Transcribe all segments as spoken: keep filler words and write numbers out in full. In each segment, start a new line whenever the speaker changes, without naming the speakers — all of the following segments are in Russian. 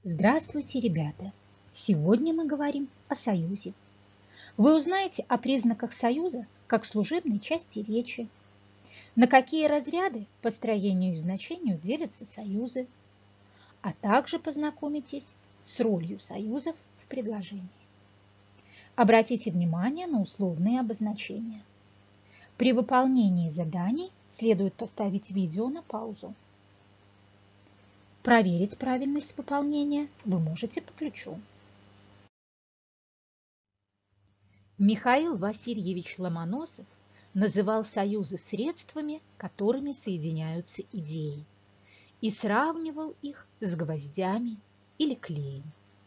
Здравствуйте, ребята! Сегодня мы говорим о союзе. Вы узнаете о признаках союза как служебной части речи, на какие разряды по строению и значению делятся союзы, а также познакомитесь с ролью союзов в предложении. Обратите внимание на условные обозначения. При выполнении заданий следует поставить видео на паузу. Проверить правильность выполнения вы можете по ключу. Михаил Васильевич Ломоносов называл союзы средствами, которыми соединяются идеи, и сравнивал их с гвоздями или клеем.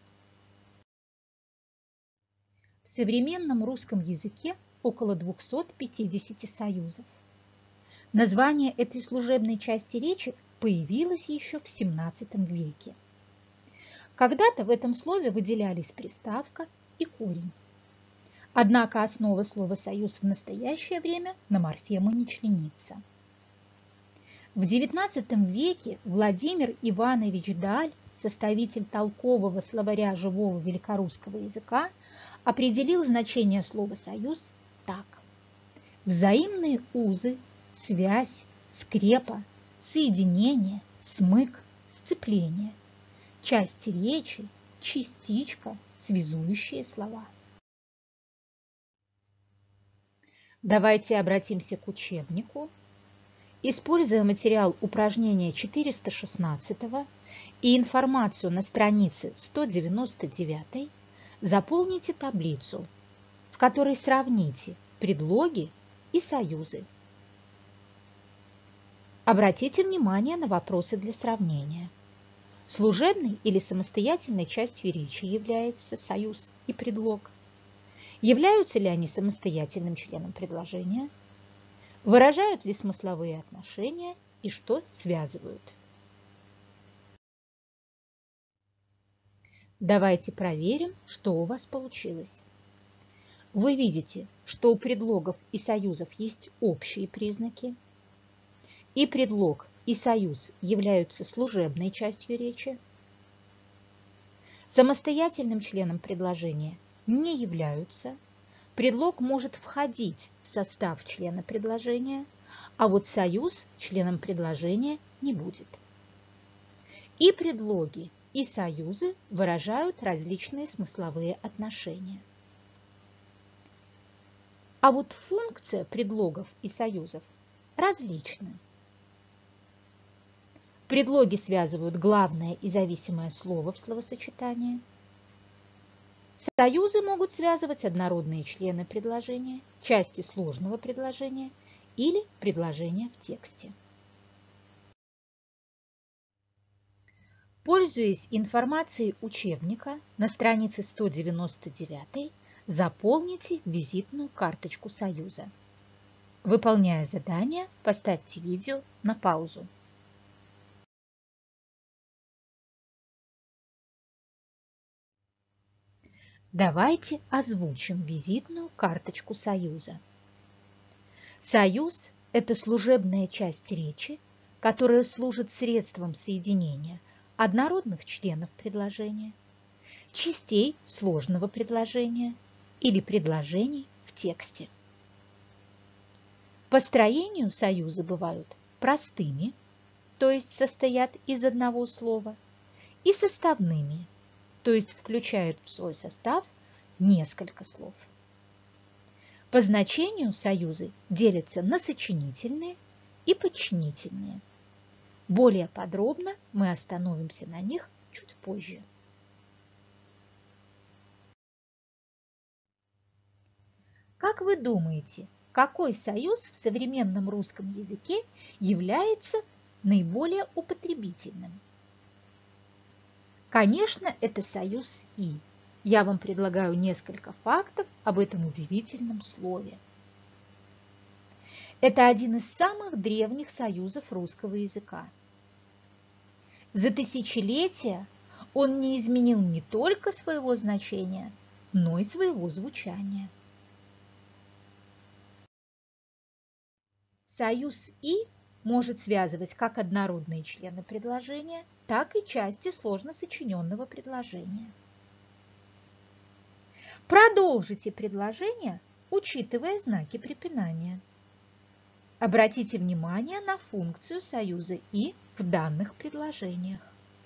В современном русском языке около двухсот пятидесяти союзов. Название этой служебной части речи появилось еще в семнадцатом веке. Когда-то в этом слове выделялись приставка и корень. Однако основа слова «союз» в настоящее время на морфему не членится. В девятнадцатом веке Владимир Иванович Даль, составитель толкового словаря живого великорусского языка, определил значение слова «союз» так: взаимные узы, связь, скрепа, соединение, смык, сцепление, части речи, частичка, связующие слова. Давайте обратимся к учебнику. Используя материал упражнения четыреста шестнадцатого и информацию на странице сто девяносто девятой, заполните таблицу, в которой сравните предлоги и союзы. Обратите внимание на вопросы для сравнения. Служебной или самостоятельной частью речи является союз и предлог. Являются ли они самостоятельным членом предложения? Выражают ли смысловые отношения и что связывают? Давайте проверим, что у вас получилось. Вы видите, что у предлогов и союзов есть общие признаки. И предлог, и союз являются служебной частью речи. Самостоятельным членом предложения не являются. Предлог может входить в состав члена предложения, а вот союз членом предложения не будет. И предлоги, и союзы выражают различные смысловые отношения. А вот функция предлогов и союзов различна. Предлоги связывают главное и зависимое слово в словосочетании. Союзы могут связывать однородные члены предложения, части сложного предложения или предложения в тексте. Пользуясь информацией учебника, на странице сто девяносто девятой заполните визитную карточку союза. Выполняя задание, поставьте видео на паузу. Давайте озвучим визитную карточку союза. Союз – это служебная часть речи, которая служит средством соединения однородных членов предложения, частей сложного предложения или предложений в тексте. По строению союзы бывают простыми, то есть состоят из одного слова, и составными, то есть включают в свой состав несколько слов. По значению союзы делятся на сочинительные и подчинительные. Более подробно мы остановимся на них чуть позже. Как вы думаете, какой союз в современном русском языке является наиболее употребительным? Конечно, это союз «и». Я вам предлагаю несколько фактов об этом удивительном слове. Это один из самых древних союзов русского языка. За тысячелетия он не изменил не только своего значения, но и своего звучания. Союз «и» может связывать как однородные члены предложения, так и части сложно сочиненного предложения. Продолжите предложение, учитывая знаки препинания. Обратите внимание на функцию союза «и» в данных предложениях.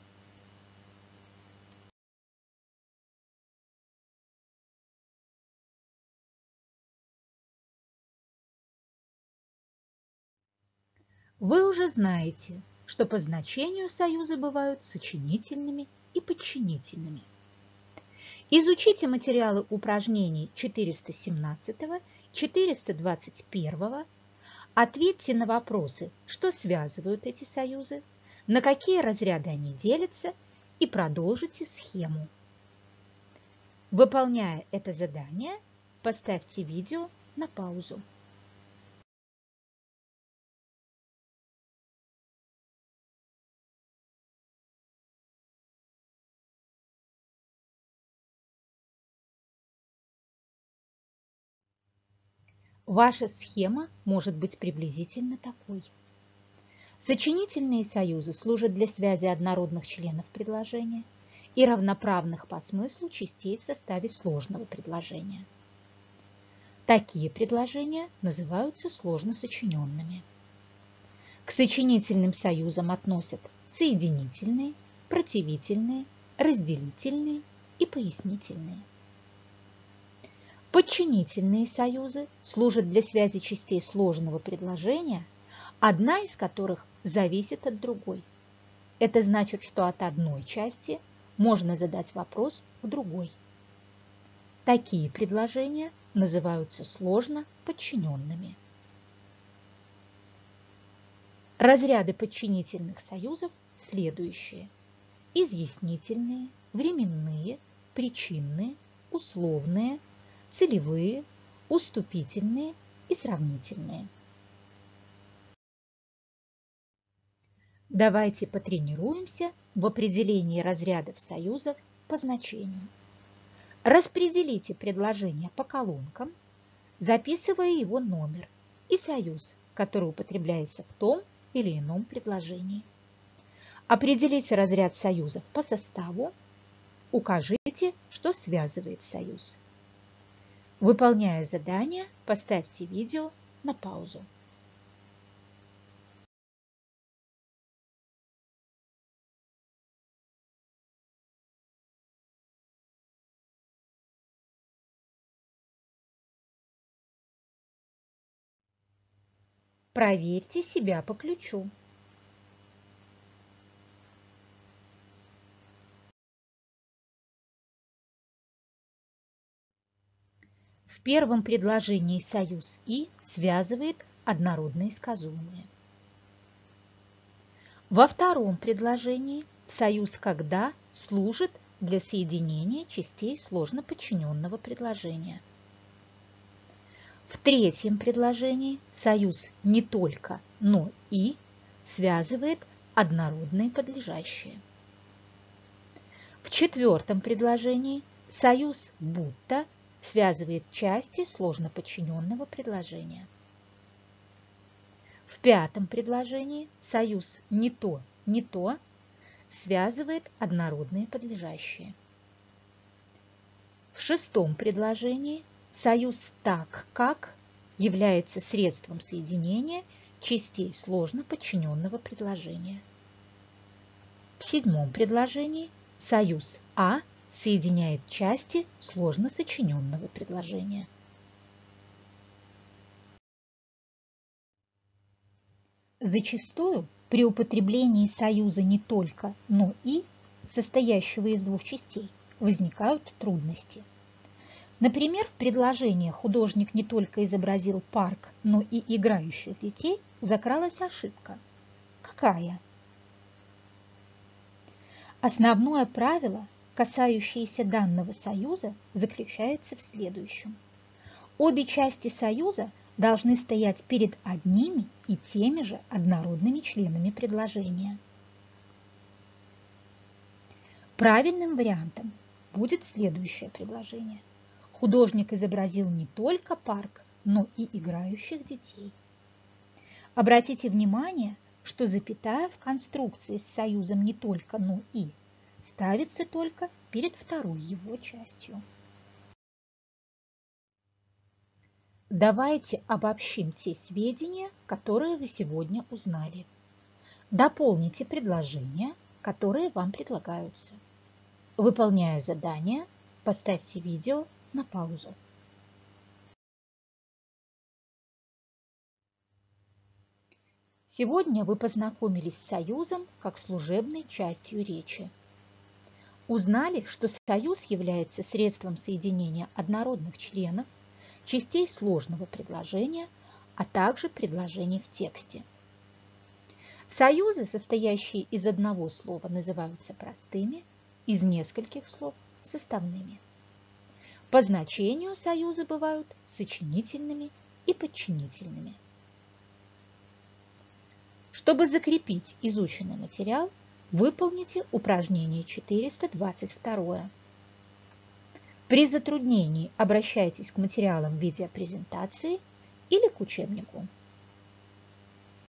Вы уже знаете, что по значению союзы бывают сочинительными и подчинительными. Изучите материалы упражнений четыреста семнадцатого, четыреста двадцать первого, ответьте на вопросы, что связывают эти союзы, на какие разряды они делятся, и продолжите схему. Выполняя это задание, поставьте видео на паузу. Ваша схема может быть приблизительно такой. Сочинительные союзы служат для связи однородных членов предложения и равноправных по смыслу частей в составе сложного предложения. Такие предложения называются сложно сочиненными. К сочинительным союзам относят соединительные, противительные, разделительные и пояснительные. Подчинительные союзы служат для связи частей сложного предложения, одна из которых зависит от другой. Это значит, что от одной части можно задать вопрос к другой. Такие предложения называются сложно подчиненными. Разряды подчинительных союзов следующие: изъяснительные, временные, причинные, условные, целевые, уступительные и сравнительные. Давайте потренируемся в определении разрядов союзов по значению. Распределите предложение по колонкам, записывая его номер и союз, который употребляется в том или ином предложении. Определите разряд союзов по составу, укажите, что связывает союз. Выполняя задание, поставьте видео на паузу. Проверьте себя по ключу. В первом предложении союз «и» связывает однородные сказуемые. Во втором предложении союз «когда» служит для соединения частей сложно подчиненного предложения. В третьем предложении союз «не только, но и» связывает однородные подлежащие. В четвертом предложении союз «будто» связывает части сложно подчиненного предложения. В пятом предложении союз «не то, не то» связывает однородные подлежащие. В шестом предложении союз «так как» является средством соединения частей сложно подчиненного предложения. В седьмом предложении союз «а» соединяет части сложно сочиненного предложения. Зачастую при употреблении союза «не только, но и», состоящего из двух частей, возникают трудности. Например, в предложении «художник не только изобразил парк, но и играющих детей» закралась ошибка. Какая? Основное правило, касающееся данного союза, заключается в следующем. Обе части союза должны стоять перед одними и теми же однородными членами предложения. Правильным вариантом будет следующее предложение. Художник изобразил не только парк, но и играющих детей. Обратите внимание, что запятая в конструкции с союзом не только «но» и ставится только перед второй его частью. Давайте обобщим те сведения, которые вы сегодня узнали. Дополните предложения, которые вам предлагаются. Выполняя задание, поставьте видео на паузу. Сегодня вы познакомились с союзом как служебной частью речи. Узнали, что союз является средством соединения однородных членов, частей сложного предложения, а также предложений в тексте. Союзы, состоящие из одного слова, называются простыми, из нескольких слов – составными. По значению союзы бывают сочинительными и подчинительными. Чтобы закрепить изученный материал, выполните упражнение четыреста двадцать два. При затруднении обращайтесь к материалам видеопрезентации или к учебнику.